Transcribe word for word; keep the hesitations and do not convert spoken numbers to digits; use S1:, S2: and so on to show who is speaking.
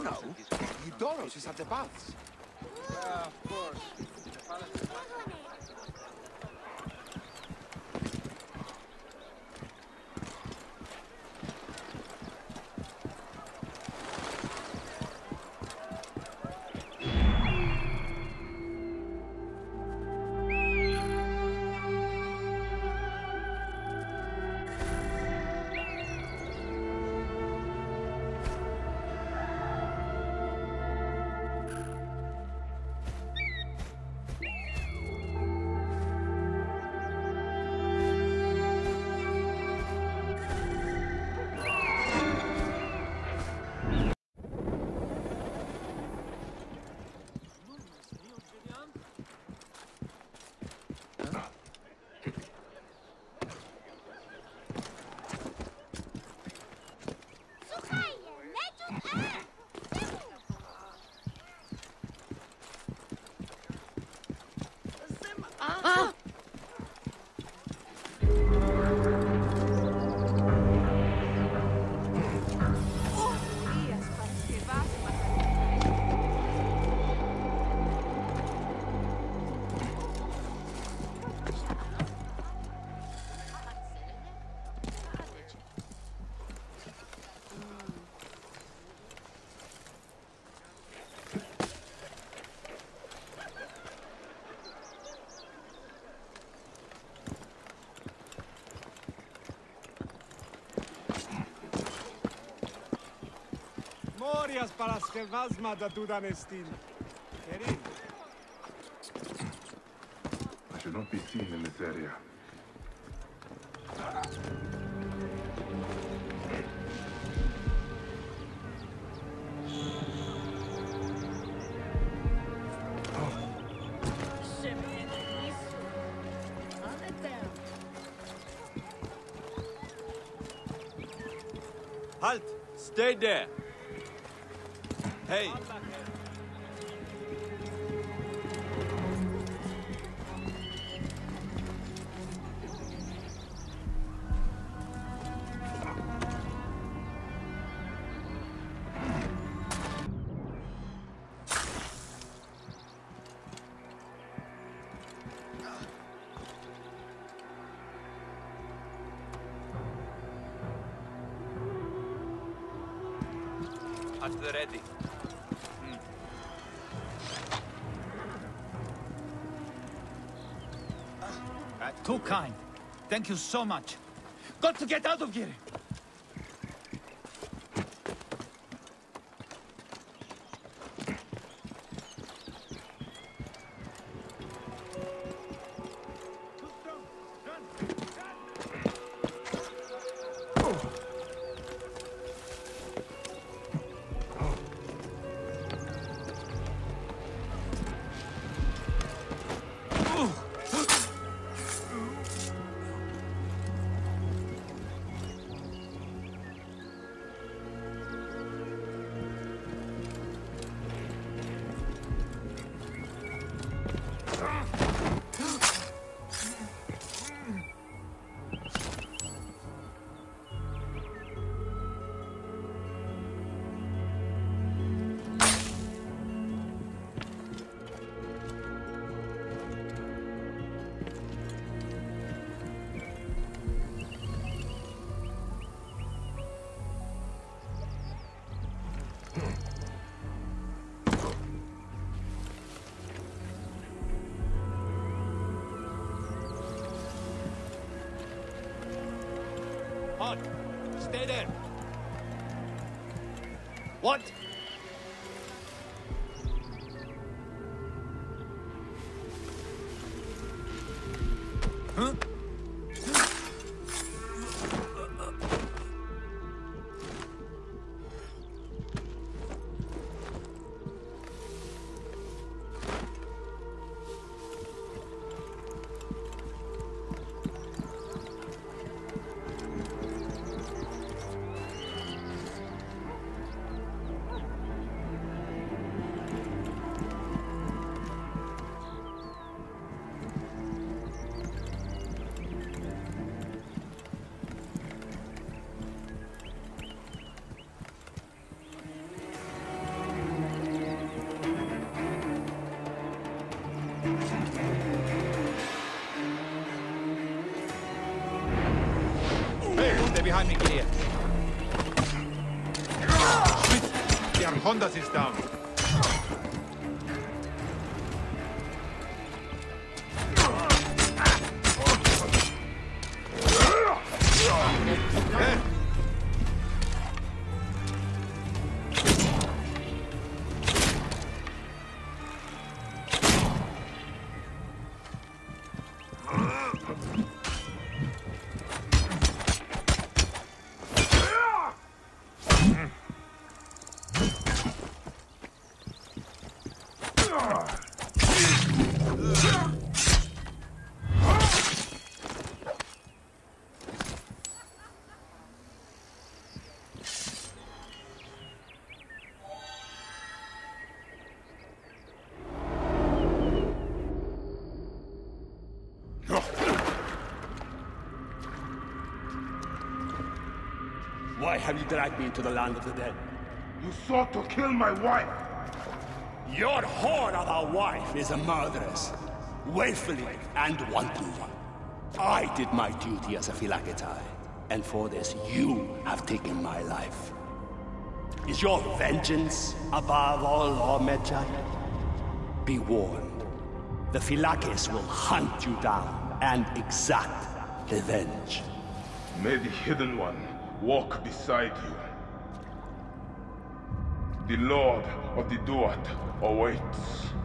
S1: know? Eudoros is at the baths.
S2: Yeah, of course. The palace is like
S3: Morias Paraskevasma da Dudanestin.
S4: I should not be seen in this area.
S5: Halt! Stay there! Hey! At the ready.
S6: Too kind. Thank you so much. Got to get out of here. Halt! Stay there! What? Huh? behind me, Gideon.
S3: Shit! The Arcondas is down.
S4: Why have you dragged me into the land of the dead?
S7: You sought to kill my wife!
S4: Your whore of a wife is a murderess, willfully and wantonly. I did my duty as a Phylakitai, and for this you have taken my life. Is your vengeance above all law, Medjay? Be warned, the Phylakes will hunt you down and exact revenge.
S7: May the Hidden One walk beside you. The Lord of the Duat awaits.